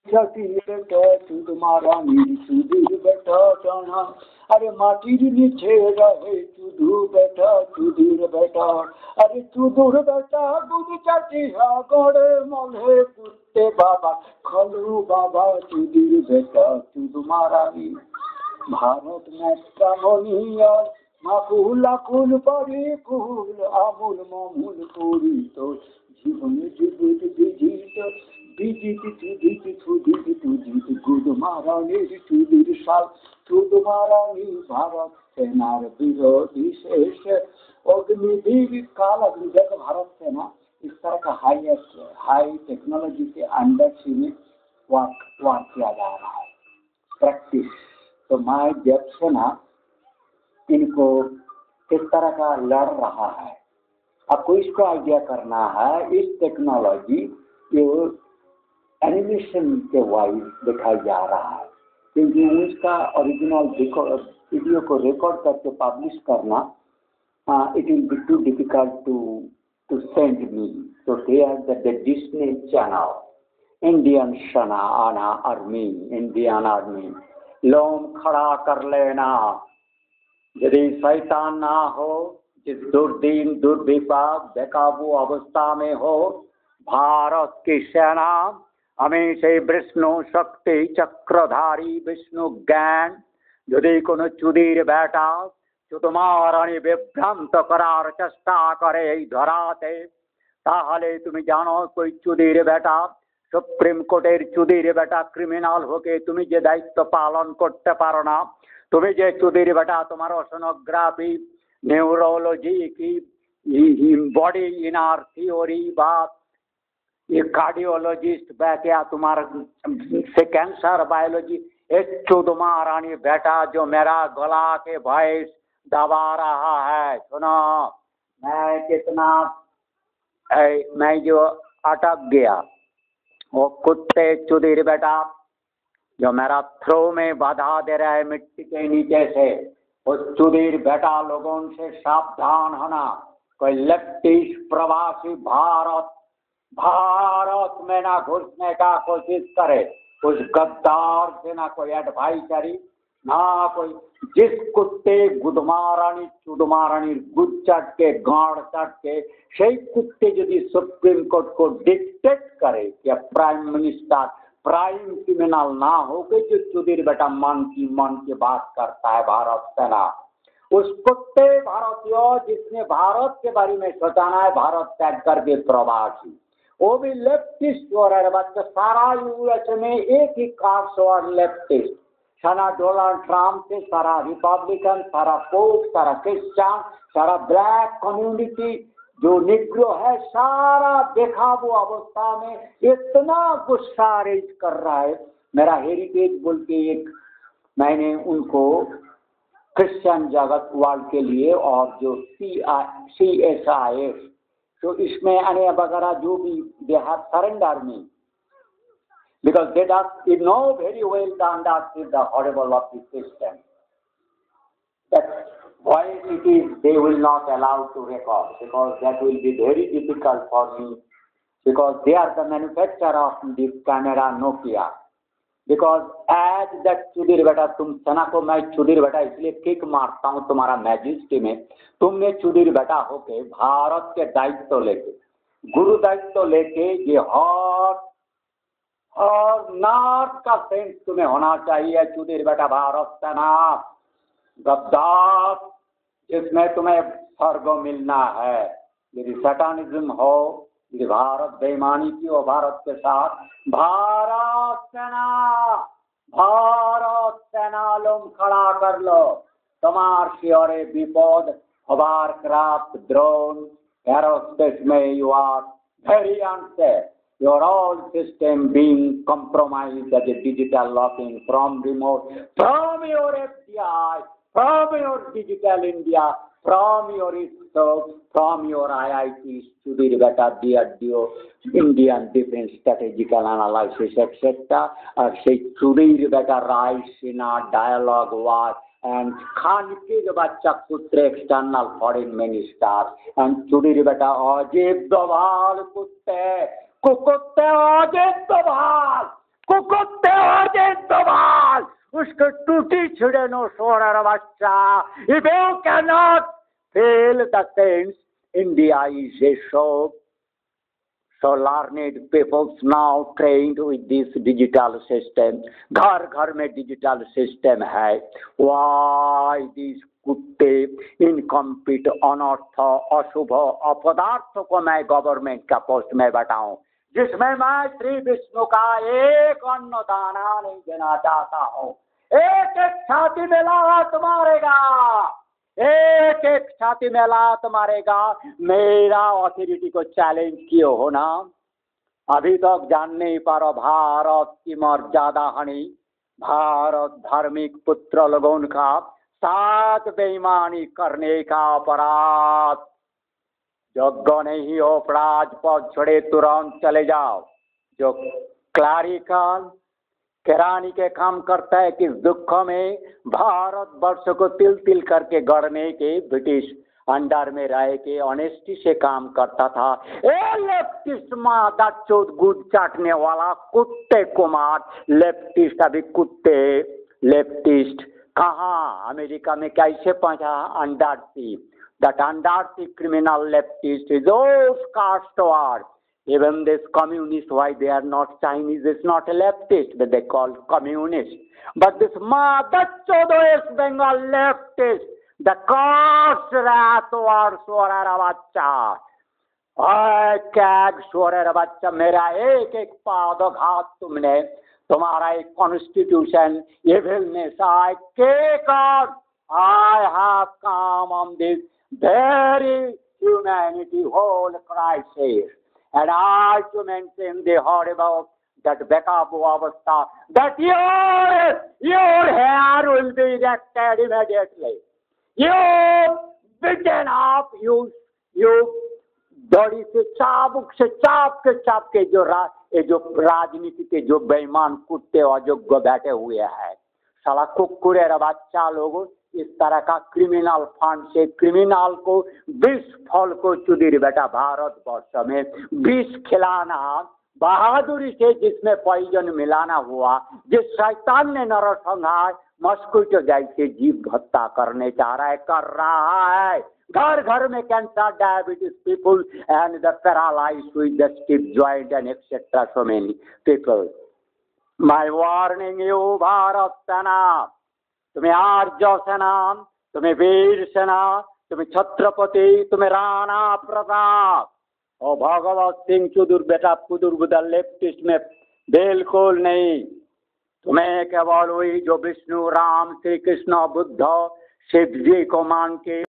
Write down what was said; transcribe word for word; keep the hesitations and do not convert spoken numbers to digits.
বেটা তোমারা চুদির বেটা টানা আরে মাটির নিচে রহে চুদু বেটা চুদির বেটা আরে চুদুর বেটা দুধ চাটি সাগরে মনে কুত্তে বাবা খলু বাবা চুদির বেটা চুদু মারানি ভারত মেট্টা মনিয়ার মাকুল আকুল পরি কুল আমুল মমুল করি তো জীবন জীবিত বিজিত বিজিত চুদিত চুদিত চুদিত গুদ মারানির চুদির সাল চুদ মারানি भारत सेनार विरोधी शेष अग्निवीर काल अग्नि देखो भारत सेना इस तरह का हाई हाई टेक्नोलॉजी के अंडर में वर्क वर्क किया जा रहा है प्रैक्टिस। तो मैं जब से ना इनको किस तरह का लड़ रहा है आपको इसको आइडिया करना है। इस टेक्नोलॉजी जो एनिमेशन के वाइज दिखाई जा रहा है क्योंकि उसका ओरिजिनल वीडियो को रिकॉर्ड करके पब्लिश करना it will be too difficult to to send me. तो they are the Disney channel Indian सेना आना आर्मी इंडियन आर्मी लोम खड़ा कर लेना यदि शैतान ना हो जिस दुर्दीन दुर्विपाक बेकाबू अवस्था में हो भारत की सेना हमेशा विष्णु शक्ति चक्रधारी विष्णु ज्ञान यदि कोनो चुदीर बेटा चुतमारानी विभ्रांत करार चेष्टा करे धराते ताहले तुम जानो कोई चुदीर बेटा सुप्रीम कोर्टेर चुदीर बेटा क्रिमिनल होके तुम जे दायित्व पालन करते पारो ना तुम जे चुदीर बेटा तुम्हारो सोनोग्राफी न्यूरोलॉजी की बॉडी इनर थ्योरी बात ये कार्डियोलॉजिस्ट बैठा तुम्हारा से कैंसर बायोलॉजी एक चुदमारानी बेटा जो मेरा गला के वॉइस दबा रहा है सुनो मैं कितना ए, मैं जो अटक गया वो कुत्ते चुदीर बेटा जो मेरा थ्रो में बाधा दे रहा है मिट्टी के नीचे से उस चुदीर बेटा लोगों से सावधान होना। कोई लेफ्टिस्ट प्रवासी भारत भारत में ना घुसने का कोशिश करे उस गद्दार से ना कोई एडवाइजरी ना कोई जिस कुत्ते गुदमारानी चुदमारानी गुद चट के गाड़ चट के সেই कुत्ते यदि सुप्रीम कोर्ट को डिक्टेट करे या प्राइम मिनिस्टर प्राइम क्रिमिनल ना हो के जो चुदीर बेटा मन की मन की बात करता है भारत सेना उस कुत्ते भारतीय जिसने भारत के बारे में सोचाना है भारत त्याग करके प्रवासी वो भी लेफ्टिस्ट हो रहा है बच्चा सारा यूएस में एक ही कास्ट और लेफ्टिस्ट सारा डोनाल्ड ट्रम्प से सारा रिपब्लिकन सारा पोप सारा क्रिश्चियन सारा ब्लैक कम्युनिटी जो निग्रो है सारा बेकाबू अवस्था में इतना गुस्सा रेज कर रहा है। मेरा हेरिटेज बोल के एक मैंने उनको क्रिश्चियन जगत वर्ल्ड के लिए और जो सी आई सी एस आई एस तो इसमें आने वगैरह जो भी they have surrender me because they do know very well the understand the horrible of the system that why it is they will not allow to record because that will be very difficult for me because they are the manufacturer of this camera Nokia because as that चुदीर बेटा तुम सेना को मैं चुदीर बेटा इसलिए kick मारता हूँ तुम्हारा मैजिस्ट्री में तुमने चुदीर बेटा होके भारत के दायित्व लेके गुरु दायित्व लेके ये हर और नॉर्थ का सेंस तुम्हें होना चाहिए चुदीर बेटा भारत सेना गद्दार जिसमें तुम्हें स्वर्ग मिलना है। यदि सैटानिज्म हो यदि भारत बेईमानी की हो भारत के साथ भारत सेना भारत सेना लोम खड़ा कर लो तमार शिवरे विपद हवार क्राफ्ट ड्रोन एरोस्पेस में you are very unsafe your all system being compromised as a digital locking from remote from your F D I from your digital India from your ISRO from your I I Ts Chudhir Beta D R D O Indian Defense Strategical Analysis et cetera और से Chudhir Beta rise in a dialogue war and Khan के जो बच्चा पुत्र external foreign minister and Chudhir Beta अजीब दवाल कुत्ते कुकुत्ते अजीब दवाल कुकुत्ते उसके टूटी छिड़े सोरा बच्चा। If you cannot feel the sense, India is a show. So learned people now trained with this digital system. घर घर में digital system है. Why these कुत्ते इनकम्प्लीट अनर्थ अशुभ अपदार्थ को मैं गवर्नमेंट का पोस्ट में बताऊं, जिसमें मैं श्री विष्णु का एक अन्न दाना नहीं देना चाहता हूं। एक एक छाती में लात मारेगा, एक एक छाती में लात मारेगा। मेरा अथॉरिटी को चैलेंज किए हो ना, अभी तक जान नहीं पारो भारत की मर्यादा हानि, भारत धार्मिक पुत्र लोगों का साथ बेईमानी करने का अपराध। योग्य नहीं हो राजपद छोड़े तुरंत चले जाओ। जो क्लरिकल किरानी के काम करता है कि दुख में भारत वर्ष को तिल तिल करके गढ़ने के ब्रिटिश अंडर में रह के ऑनेस्टी से काम करता था। ए लेफ्टिस्ट मादा चौथ गुद चाटने वाला कुत्ते कुमार लेफ्टिस्ट, अभी कुत्ते लेफ्टिस्ट कहाँ अमेरिका में कैसे पहुंचा? Under sea that under the criminal leftist is those caste war. Even this communist, why they are not Chinese, it's not a leftist, but they call communist. But this mother West Bengal leftist, the caste rat war swara bachcha. ओए कैग स्वरे बच्चा, मेरा एक एक पादघात तुमने, तुम्हारा एक constitution evilness, I take out, I have come on this very humanity whole crisis, and I to maintain the horrible that backup avastha, that your your hair will be erected immediately. You beaten up, you you दौड़ी से चाबुक से चाप के चाप के जो रा, ये जो राजनीति के जो बेईमान कुत्ते अयोग्य बैठे हुए हैं, साला कुकुरे बच्चा लोग इस तरह का क्रिमिनल फंड से क्रिमिनल को विष फल को चुदीर बेटा भारत वर्ष में विष खिलाना बहादुरी से, जिसमें पॉइजन मिलाना हुआ, जिस शैतान ने नरसंहार मस्कुटो जैसे जीव हत्या करने चाह रहा है, कर रहा है। घर घर में cancer, diabetes people and the paralysed with the stiff joint and etcetera so many people. My warning you Bharat सेना, तुम्हें आर्य सेना, तुम्हें वीर सेना, तुम्हें छत्रपति, तुम्हें राणा प्रताप और भगवत सिंह चुदुर बेटा कुदुर बुदल लेफ्टिस्ट में बिल्कुल नहीं। तुम्हें केवल वही जो विष्णु राम श्री कृष्ण बुद्ध शिव जी को मान के